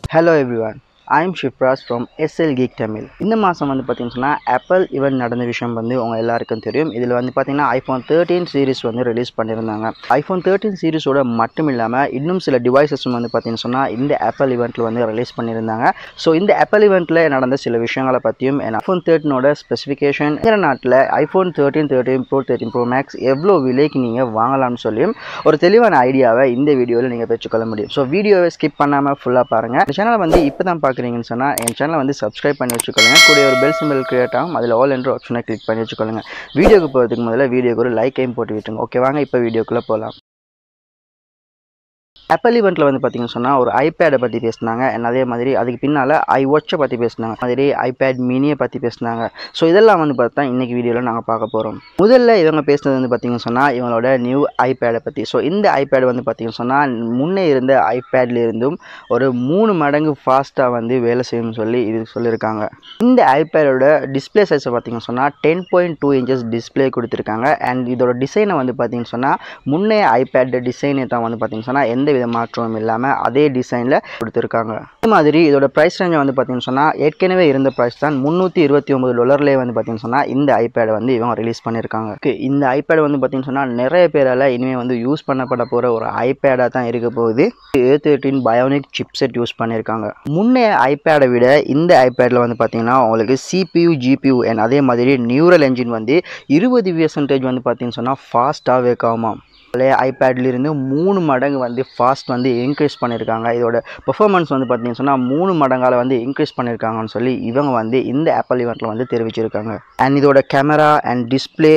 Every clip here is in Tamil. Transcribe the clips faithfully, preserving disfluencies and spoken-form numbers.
Hello everyone, I am Shivras from S L Geek Tamil. இந்த மாதம் வந்து பார்த்தீங்கன்னா ஆப்பிள் ஈவெண்ட் நடந்த விஷயம் வந்து உங்க எல்லாருக்கும் தெரியும். இதில் வந்து பார்த்தீங்கன்னா ஐஃபோன் தேர்ட்டீன் சீரிஸ் வந்து ரிலீஸ் பண்ணியிருந்தாங்க. ஐஃபோன் தேர்ட்டீன் சீரிஸோட மட்டும் இல்லாமல் இன்னும் சில டிவைசஸும் வந்து பார்த்தீங்கன்னு சொன்னால் இந்த ஆப்பிள் ஈவெண்ட்டில் வந்து ரிலீஸ் பண்ணியிருந்தாங்க. ஸோ இந்த ஆப்பிள் ஈவெண்ட்டில் நடந்த சில விஷயங்களை பற்றியும் ஐஃபோன் தேர்ட்டீனோட ஸ்பெசிஃபிகேஷன் இந்த நாட்டில் iPhone thirteen thirteen pro thirteen pro max எவ்வளோ விலைக்கு நீங்கள் வாங்கலாம்னு சொல்லியும் ஒரு தெளிவான ஐடியாவை இந்த வீடியோவில் நீங்கள் பெற்றுக்கொள்ள முடியும். ஸோ வீடியோவை ஸ்கிப் பண்ணாமல் ஃபுல்லாக பாருங்கள். இந்த சேனலை வந்து இப்போ தான் பார்க்குறீங்கன்னு சொன்னால் என் சேனலை வந்து சப்ஸ்கிரைப் பண்ணி வச்சுக்கொள்ளுங்க. கூட ஒரு பெல் சிம்பிள் கிரியேட் ஆகும், அதில் ஆல் என்ற ஆப்ஷனை கிளிக் பண்ணி வச்சுக்கொள்ளுங்க. வீடியோக்கு போகிறதுக்கு முதல்ல வீடியோக்கு ஒரு லைக்கையும் போட்டு விட்டுருங்க. ஓகே, வாங்க இப்போ வீடியோக்குள்ளே போகலாம். ஆப்பிள் ஈவெண்ட்டில் வந்து பார்த்தீங்கன்னு சொன்னால் ஒரு ஐபேடை பற்றி பேசினாங்க. அதே மாதிரி அதுக்கு பின்னால் ஐ வாட்சை பற்றி பேசினாங்க. மாதிரி ஐபேட் மினியை பற்றி பேசினாங்க. ஸோ இதெல்லாம் வந்து பார்த்தா இன்றைக்கி வீடியோவில் நாங்கள் பார்க்க போகிறோம். முதல்ல இவங்க பேசுனது வந்து பார்த்தீங்கன்னு சொன்னால் இவங்களோட நியூ ஐபேடை பற்றி. ஸோ இந்த ஐபேட் வந்து பார்த்தீங்கன்னு சொன்னால் முன்னே இருந்த ஐபேட்ல இருந்தும் ஒரு மூணு மடங்கு ஃபாஸ்ட்டாக வந்து வேலை செய்யும்னு சொல்லி இது சொல்லியிருக்காங்க. இந்த ஐபேடோட டிஸ்பிளே சைஸை பார்த்தீங்கன்னு சொன்னால் ten point two inches display கொடுத்துருக்காங்க. அண்ட் இதோட டிசைனை வந்து பார்த்தீங்கன்னு சொன்னால் முன்னே ஐபேட் டிசைனை தான் வந்து பார்த்தீங்கன்னு சொன்னால் எந்த மாற்றமும் இல்லாமல் அதே டிசைனில் கொடுத்துருக்காங்க. அதே மாதிரி இதோட ப்ரைஸ் ரேஞ்சை வந்து பார்த்தீங்கன்னு சொன்னால் ஏற்கனவே இருந்த ப்ரைஸ் தான் முந்நூற்றி இருபத்தி ஒம்பது டாலர்லேயே வந்து பார்த்தீங்கன்னு சொன்னால் இந்த ஐபேடை வந்து இவங்க ரிலீஸ் பண்ணியிருக்காங்க. இந்த ஐபேட் வந்து பார்த்தீங்கன்னு சொன்னால் நிறைய பேரால் இனிமேல் வந்து யூஸ் பண்ணப்பட போகிற ஒரு ஐபேடாக தான் இருக்க போகுது. A thirteen bionic chipset use பண்ணியிருக்காங்க. முன்னே ஐபேடை விட இந்த ஐபேடில் வந்து பார்த்தீங்கன்னா உங்களுக்கு சிபியூ ஜிபியூ அண்ட் அதே மாதிரி நியூரல் என்ஜின் வந்து இருபது பெர்சன்டேஜ் வந்து பார்த்தீங்கன்னு சொன்னால் ஃபாஸ்ட்டாக வேக் ஆகுமா. பழைய ஐபேட்லேருந்து மூணு மடங்கு வந்து ஃபாஸ்ட் வந்து இன்க்ரீஸ் பண்ணியிருக்காங்க. இதோட பெர்ஃபார்மன்ஸ் வந்து பார்த்தீங்கன்னு சொன்னால் மூணு மடங்கால் வந்து இன்க்ரீஸ் பண்ணியிருக்காங்கன்னு சொல்லி இவங்க வந்து இந்த ஆப்பிள் ஈவெண்ட்டில் வந்து தெரிவிச்சிருக்காங்க. அண்ட் இதோட கேமரா அண்ட் டிஸ்பிளே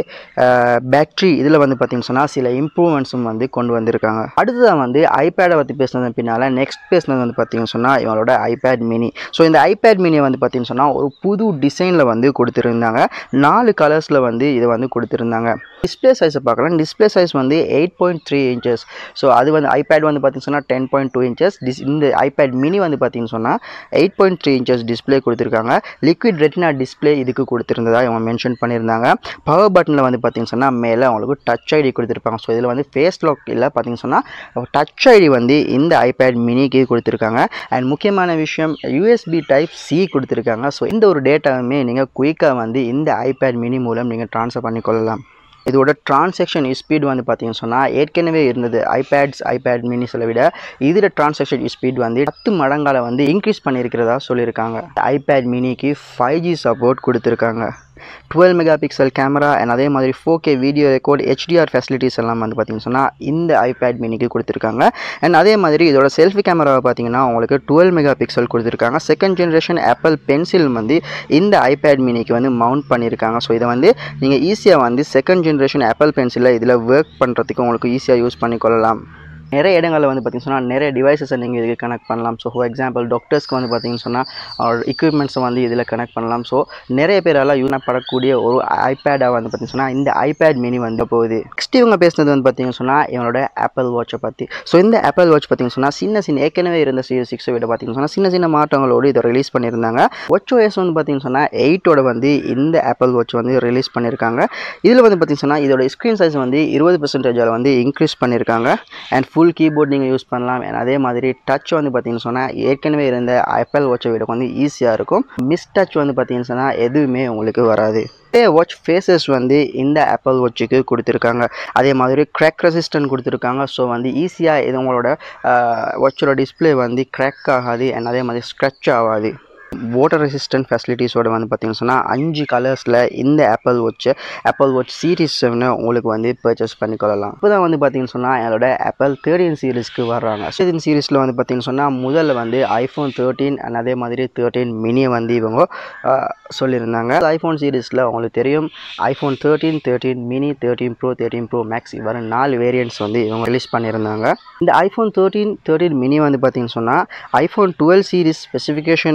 பேட்ரி இதில் வந்து பார்த்தீங்கன்னு சொன்னால் சில இம்ப்ரூவ்மெண்ட்ஸும் வந்து கொண்டு வந்திருக்காங்க. அடுத்ததான் வந்து ஐபேடை பற்றி பேசினது பின்னால் நெக்ஸ்ட் பேசினது வந்து பார்த்தீங்கன்னு சொன்னால் இவங்களோட ஐபேட் மினி. ஸோ இந்த ஐபேட் மினியை வந்து பார்த்தீங்கன்னு சொன்னால் ஒரு புது டிசைனில் வந்து கொடுத்துருந்தாங்க. நாலு கலர்ஸில் வந்து இதை வந்து கொடுத்துருந்தாங்க. டிஸ்பிளே சைஸை பார்க்கலாம். டிஸ்பிளே சைஸ் வந்து eight point three inches. So அது வந்து ஐபேட் வந்து பார்த்தீங்கன்னு சொன்னால் ten point two inches. This இந்த ஐபேட் மினி வந்து பார்த்தீங்கன்னு சொன்னால் eight point three inches display கொடுத்துருக்காங்க. லிக்விட் ரெட்டினா டிஸ்பிளே இதுக்கு கொடுத்துருந்ததா இவங்க மென்ஷன் பண்ணியிருந்தாங்க. பவர் பட்டனில் வந்து பார்த்தீங்கன்னு சொன்னால் மேலே அவங்களுக்கு டச் ஐடி கொடுத்துருப்பாங்க. ஸோ இதில் வந்து ஃபேஸ் லாக் இல்லை பார்த்தீங்கன்னு சொன்னால் டச் ஐடி வந்து இந்த ஐபேட் மினிக்கு கொடுத்துருக்காங்க. அண்ட் முக்கியமான விஷயம் யூஎஸ்பி டைப் சி கொடுத்துருக்காங்க. ஸோ இந்த ஒரு டேட்டாவுமே நீங்கள் குயிக்காக வந்து இந்த ஐபேட் மினி மூலம் நீங்கள் ட்ரான்ஸ்ஃபர் பண்ணிக்கொள்ளலாம். இதோட டிரான்சாக்ஷன் ஸ்பீட் வந்து பார்த்தீங்கன்னு சொன்னால் ஏற்கனவே இருந்தது ஐபேட்ஸ் ஐபேட் மினிஸை விட இதில் டிரான்சாக்ஷன் ஸ்பீட் வந்து பத்து மடங்கால வந்து இன்க்ரீஸ் பண்ணியிருக்கிறதா சொல்லியிருக்காங்க. ஐபேட் மினிக்கு ஃபைவ் ஜி சப்போர்ட் கொடுத்துருக்காங்க. Twelve mega pixel camera and அதே மாதிரி four K video record HDR facilities எல்லாம் வந்து பார்த்தீங்கன்னு சொன்னால் இந்த ஐபேட் மினிக்கு கொடுத்துருக்காங்க. அண்ட் அதே மாதிரி இதோட செல்ஃபி கேமராவை பார்த்தீங்கன்னா உங்களுக்கு டுவெல் மெகா பிக்சல் கொடுத்துருக்காங்க. செகண்ட் ஜென்ரேஷன் ஆப்பிள் பென்சில் வந்து இந்த ஐபேட் மினிக்கு வந்து மவுண்ட் பண்ணியிருக்காங்க. ஸோ இதை வந்து நீங்கள் ஈஸியாக வந்து செகண்ட் ஜென்ரேஷன் ஆப்பிள் பென்சிலில் இதில் ஒர்க் பண்ணுறதுக்கு உங்களுக்கு ஈஸியாக யூஸ் பண்ணிக்கொள்ளலாம். நிறைய இடங்களில் வந்து பார்த்திங்கன்னு சொன்னால் நிறைய டிவைஸஸை நீங்கள் இதுக்கு கனெக்ட் பண்ணலாம். ஸோ ஃபார் எக்ஸாம்பிள் டாக்டர்ஸ்க்கு வந்து பார்த்திங்கன்னு சொன்னால் எக்யூப்மெண்ட்ஸை வந்து இதில் கனெக்ட் பண்ணலாம். ஸோ நிறைய பேரால் யூஸ் பண்ணப்படக்கூடிய ஒரு ஐபேடாக வந்து பார்த்திங்கன்னு சொன்னால் இந்த ஐபேட் மினி வந்து போகுது. நெக்ஸ்ட் இவங்க பேசுனது வந்து பார்த்திங்கன்னு சொன்னால் இவங்களோட ஆப்பிள் வாட்சை பற்றி. ஸோ இந்த ஆப்பிள் வாட்ச் பார்த்திங்கன்னு சொன்னால் சின்ன சின்ன ஏற்கனவே இருந்த சீரிஸ் சிக்ஸை விட பார்த்திங்கன்னு சொன்னால் சின்ன சின்ன மாற்றங்களோடு இதை ரிலீஸ் பண்ணியிருந்தாங்க. வாட்ச் ஓஎஸ் வந்து பார்த்திங்கன்னு சொன்னால் எயிட்டோட வந்து இந்த ஆப்பிள் வாட்ச் வந்து ரிலீஸ் பண்ணியிருக்காங்க. இதில் வந்து பார்த்திங்கன்னு சொன்னால் இதோட ஸ்க்ரீன் சைஸ் வந்து இருபது பெர்சன்டேஜால் வந்து இன்க்ரீஸ் பண்ணியிருக்காங்க. அண்ட் ஃபுல் கீபோர்ட் நீங்கள் யூஸ் பண்ணலாம். அதே மாதிரி டச் வந்து பார்த்தீங்கன்னு சொன்னால் ஏற்கனவே இருந்த ஆப்பிள் வாட்சை விட வந்து ஈஸியாக இருக்கும். மிஸ் டச் வந்து பார்த்தீங்கன்னு சொன்னால் எதுவுமே உங்களுக்கு வராது. வாட்ச் ஃபேஸஸ் வந்து இந்த ஆப்பிள் வாட்சுக்கு கொடுத்துருக்காங்க. அதே மாதிரி கிராக் ரெசிஸ்டன்ட் கொடுத்துருக்காங்க. ஸோ வந்து ஈஸியாக இது உங்களோட வாட்சோட டிஸ்பிளே வந்து கிராக் ஆகாது அண்ட் அதே மாதிரி ஸ்க்ரட்ச் ஆகாது. வாட்டர் ரெசிஸ்டன்ட் ஃபெசிலிட்டிஸோட வந்து பார்த்தீங்கன்னு சொன்னால் அஞ்சு கலர்ஸில் இந்த ஆப்பிள் வாட்சை ஆப்பிள் வாட்ச் சீரீஸ் செவனை உங்களுக்கு வந்து பர்ச்சேஸ் பண்ணிக்கொள்ளலாம். இப்போ தான் வந்து பார்த்தீங்கன்னு சொன்னால் என்னோட ஆப்பிள் தேர்ட்டீன் சீரீஸ்க்கு வர்றாங்க. தேர்ட்டீன் சீரீஸில் வந்து பார்த்தீங்கன்னு சொன்னால் முதல்ல வந்து ஐஃபோன் தேர்ட்டீன் அண்ட் அதே மாதிரி தேர்ட்டீன் மினியை வந்து இவங்க சொல்லியிருந்தாங்க. ஐஃபோன் சீரீஸில் உங்களுக்கு தெரியும் iPhone thirteen thirteen mini thirteen pro thirteen pro max இவ்வாறு நாலு வேரியன்ட்ஸ் வந்து இவங்க ரிலீஸ் பண்ணியிருந்தாங்க. இந்த ஐஃபோன் தேர்ட்டீன் தேர்ட்டீன் மினி வந்து பார்த்தீங்கன்னு சொன்னால் ஐஃபோன் டுவெல் சீரீஸ் ஸ்பெசிஃபிகேஷன் ஓடைய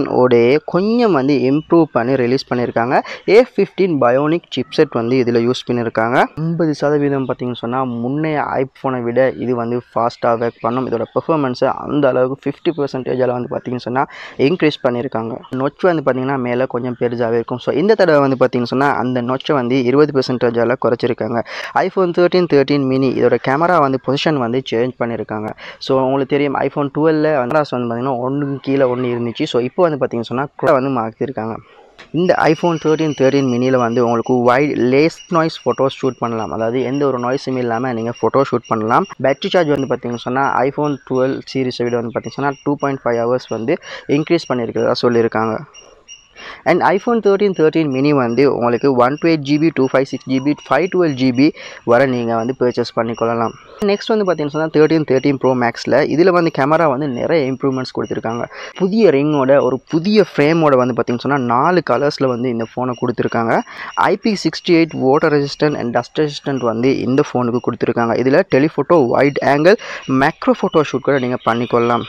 சிப்செட்லேயே கொஞ்சம் வந்து இம்ப்ரூவ் பண்ணி ரிலீஸ் பண்ணியிருக்காங்க. ஏ ஃபிஃப்டீன் பயோனிக் சிப்செட் வந்து இதில் யூஸ் பண்ணியிருக்காங்க. ஐம்பது சதவீதம் பார்த்தீங்கன்னு சொன்னால் முன்னைய ஐஃபோனை விட இது வந்து ஃபாஸ்ட்டாக ஒர்க் பண்ணும். இதோட பெர்ஃபார்மன்ஸை அந்த அளவுக்கு ஃபிஃப்டி பர்சன்டேஜில் வந்து பார்த்தீங்கன்னு சொன்னால் இன்க்ரீஸ் பண்ணியிருக்காங்க. நொச் வந்து பார்த்தீங்கன்னா மேலே கொஞ்சம் பெருசாகவே இருக்கும். ஸோ இந்த தடவை வந்து பார்த்தீங்கன்னு சொன்னால் அந்த நொச்சை வந்து இருபது பர்சன்டேஜால் குறைச்சிருக்காங்க. ஐஃபோன் தேர்ட்டீன் தேர்ட்டீன் மினி இதோட கேமரா வந்து பொசிஷன் வந்து சேஞ்ச் பண்ணியிருக்காங்க. ஸோ உங்களுக்கு தெரியும் ஐஃபோன் டுவெல்ல கேமராஸ் வந்து பார்த்தீங்கன்னா ஒன்று கீழே ஒன்று இருந்துச்சு. ஸோ இப்போ வந்து பார்த்தீங்கன்னு சொன்னால் கூட வந்து மாற்றிருக்காங்க. இந்த ஐஃபோன் தேர்ட்டீன் தேர்ட்டீன் மினியில் வந்து உங்களுக்கு wide less noise photos shoot பண்ணலாம். அதாவது எந்த ஒரு நாய்ஸும் இல்லாமல் நீங்கள் ஃபோட்டோ ஷூட் பண்ணலாம். பேட்டரி சார்ஜ் வந்து பார்த்தீங்கன்னு சொன்னால் ஐஃபோன் டுவெல் சீரிஸை விட வந்து பார்த்தீங்கன்னா டூ பாயிண்ட் ஃபைவ் ஹவர்ஸ் வந்து இன்க்ரீஸ் பண்ணியிருக்கிறதா சொல்லியிருக்காங்க. And iPhone thirteen thirteen mini வந்து உங்களுக்கு one two eight GB two five six GB five twelve GB வரை நீங்கள் வந்து பர்ச்சேஸ் பண்ணிக்கொள்ளலாம். நெக்ஸ்ட் வந்து பார்த்தீங்கன்னா சொன்னால் தேர்ட்டீன் தேர்ட்டீன் ப்ரோ மேக்ஸில் இதில் வந்து கேமரா வந்து நிறைய இம்ப்ரூவ்மெண்ட்ஸ் கொடுத்துருக்காங்க. புதிய ரிங்கோட ஒரு புதிய ஃப்ரேமோட வந்து பார்த்தீங்கன்னு சொன்னால் நாலு கலர்ஸில் வந்து இந்த ஃபோனை கொடுத்துருக்காங்க. IP sixty eight water resistant and dust resistant வந்து இந்த ஃபோனுக்கு கொடுத்துருக்காங்க. இதில் telephoto wide angle macro photo shoot கூட நீங்கள் பண்ணிக்கொள்ளலாம்.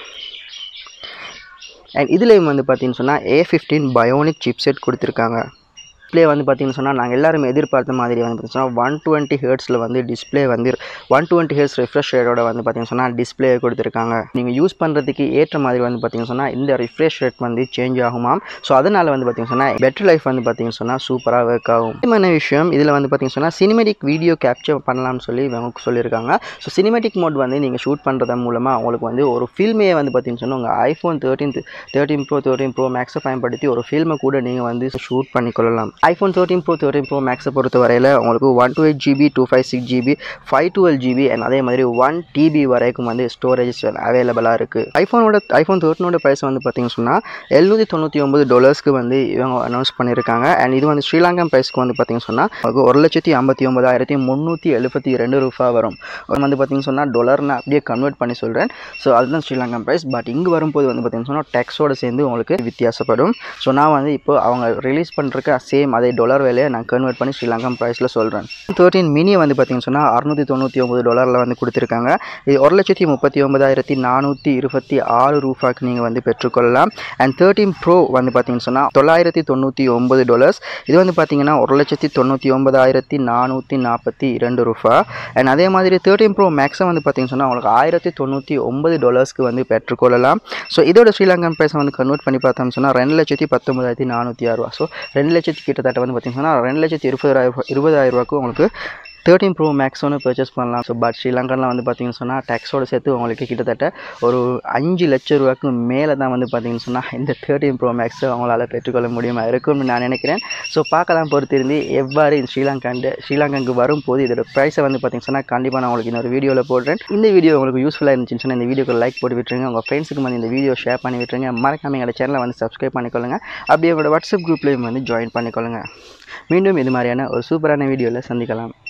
அண்ட் இதுலேயும் வந்து பார்த்தீங்கன்னு சொன்னால் ஏ ஃபிஃப்டீன் பயோனிக் சிப்செட் கொடுத்துருக்காங்க. டிஸ்பிளே வந்து பார்த்தீங்கன்னு சொன்னால் நாங்கள் எல்லாருமே எதிர்பார்த்த மாதிரி வந்து பார்த்தீங்கன்னா ஒன் டுவெண்ட்டி ஹெர்ட்ஸில் வந்து டிஸ்பிளே வந்து ஒன் டுவெண்ட்டி ஹெர்ட்ஸ் ரிஃப்ரெஷ் ரேட்டோட வந்து பார்த்தீங்கன்னு சொன்னால் டிஸ்பிளே கொடுத்துருக்காங்க. நீங்கள் யூஸ் பண்ணுறதுக்கு ஏற்ற மாதிரி வந்து பார்த்தீங்கன்னு சொன்னால் இந்த ரிஃப்ரெஷ் ரேட் வந்து சேஞ்ச் ஆகுமாம். ஸோ அதனால் வந்து பார்த்தீங்கன்னு சொன்னால் பேட்டரி லைஃப் வந்து பார்த்தீங்கன்னு சொன்னால் சூப்பராக ஒர்க் ஆகும். முக்கியமான விஷயம் இதில் வந்து பார்த்தீங்கன்னு சொன்னால் சினிமேட்டிக் வீடியோ கேப்சர் பண்ணலாம்னு சொல்லி இவங்க சொல்லியிருக்காங்க. ஸோ சினிமேட்டிக் மோட் வந்து நீங்கள் ஷூட் பண்ணுறது மூலமாக உங்களுக்கு வந்து ஒரு ஃபில்மே வந்து பார்த்தீங்கன்னு சொன்னால் உங்கள் iPhone thirteen thirteen pro thirteen pro மேக்ஸை பயன்படுத்தி ஒரு ஃபில்மை கூட நீங்கள் வந்து ஷூட் பண்ணிக்கொள்ளலாம். IPhone thirteen pro thirteen pro மேக்ஸை பொறுத்த வரையில் உங்களுக்கு one two eight GB two five six GB five twelve GB and அதே மாதிரி ஒன் டிபி வரைக்கும் வந்து ஸ்டோரேஜ் அவைலபிளாக இருக்குது. ஐஃபோனோட ஐஃபோன் தேர்ட்டீனோட ப்ரைஸ் வந்து பார்த்தீங்கன்னு சொன்னால் எழுநூற்றி தொண்ணூற்றி ஒம்பது டாலர்ஸ்க்கு வந்து இவங்க அனௌன்ஸ் பண்ணியிருக்காங்க. அண்ட் இது வந்து ஸ்ரீலங்கன் ப்ரைஸ்க்கு வந்து பார்த்தீங்கன்னு சொன்னால் உங்களுக்கு ஒரு லட்சத்தி ஐம்பத்தி ஒன்பதாயிரத்தி முந்நூற்றி எழுபத்தி ரெண்டு ரூபா வரும். வந்து பார்த்தீங்கன்னு சொன்னால் டாலர் நான் அப்படியே கன்வெர்ட் பண்ணி சொல்கிறேன். ஸோ அதுதான் ஸ்ரீலங்கன் ப்ரைஸ். பட் இங்கே வரும்போது வந்து பார்த்தீங்கன்னு சொன்னால் டேக்ஸோடு சேர்ந்து உங்களுக்கு வித்தியாசப்படும். ஸோ நான் வந்து இப்போ அவங்க ரிலீஸ் பண்ணுறக்க சேம் அதே டாலர் வேலையை நான் கன்வெர்ட் பண்ணி ஸ்ரீலங்கன் ப்ரைஸில் சொல்கிறேன். தேர்ட்டீன் மினியை வந்து பார்த்தீங்கன்னு சொன்னால் அறுநூற்றி தொண்ணூற்றி ஒம்பது டாலரில் வந்து கொடுத்துருக்காங்க. இது ஒரு லட்சத்தி முப்பத்தி ஒன்பதாயிரத்தி நானூற்றி இருபத்தி ஆறு ரூபாய்க்கு நீங்கள் வந்து பெற்றுக்கொள்ளலாம். அண்ட் தேர்ட்டீன் ப்ரோ வந்து பார்த்தீங்கன்னு சொன்னால் தொள்ளாயிரத்தி தொண்ணூற்றி ஒம்பது டாலர்ஸ். இது வந்து பார்த்தீங்கன்னா ஒரு லட்சத்தி தொண்ணூற்றி ஒன்பதாயிரத்தி நானூற்றி நாற்பத்தி இரண்டு ரூபா. அண்ட் அதே மாதிரி தேர்ட்டீன் ப்ரோ மேக்ஸை வந்து பார்த்தீங்கன்னு சொன்னால் உங்களுக்கு ஆயிரத்தி தொண்ணூற்றி ஒம்பது டாலர்ஸ்க்கு வந்து பெற்றுக்கொள்ளலாம். ஸோ இதோட ஸ்ரீலங்கன் ப்ரைஸை வந்து கன்வெர்ட் பண்ணி பார்த்தோம்னு சொன்னால் ரெண்டு லட்சத்தி பத்தொன்பதாயிரத்தி நானூற்றி ஆறு ரூபா. ஸோ ரெண்டு லட்சத்தி கிட்டத்தட்ட வந்து பார்த்தீங்கன்னா ரெண்டு லட்சத்தி இருபதாயிரம் இருபதாயிரம் ரூபாய்க்கு உங்களுக்கு தேர்ட்டீன் ப்ரோ மேக்ஸ் ஒன்று பர்ச்சேஸ் பண்ணலாம். ஸோ பட் ஸ்ரீலங்கனில் வந்து பார்த்தீங்கன்னு சொன்னால் டேக்ஸோடு சேர்த்து உங்களுக்கு கிட்டத்தட்ட ஒரு அஞ்சு லட்சம் ரூபாய்க்கு மேலே தான் வந்து பார்த்தீங்கன்னு சொன்னால் இந்த தேர்ட்டீன் ப்ரோ மேக்ஸை அவங்களால பெற்றுக்கொள்ள முடியுமா இருக்கும்னு நான் நினைக்கிறேன். ஸோ பார்க்கலாம் பொறுத்திருந்து எவ்வாறு ஸ்ரீலங்காண்டு ஸ்ரீலங்காவுக்கு வரும்போது இதோட ப்ரைஸை வந்து பார்த்தீங்கன்னு சொன்னால் கண்டிப்பாக நான் உங்களுக்கு இன்னொரு வீடியோவில் போடுறேன். இந்த வீடியோ உங்களுக்கு யூஸ்ஃபுல்லாக இருந்துச்சுன்னு சொன்னால் இந்த வீடியோக்கு லைக் போட்டு விட்டுருங்க. உங்கள் ஃப்ரெண்ட்ஸுக்கு வந்து இந்த வீடியோ ஷேர் பண்ணி விட்டுருங்க. மறக்காம எங்களோட சேனலை வந்து சப்ஸ்கிரைப் பண்ணிக்கொள்ளுங்கள். அப்படியே உங்களோட வாட்ஸ்அப் குரூப்லேயும் வந்து ஜாயின் பண்ணிக்கொள்ளுங்கள். மீண்டும் இது மாதிரியான ஒரு சூப்பரான வீடியோவில் சந்திக்கலாம்.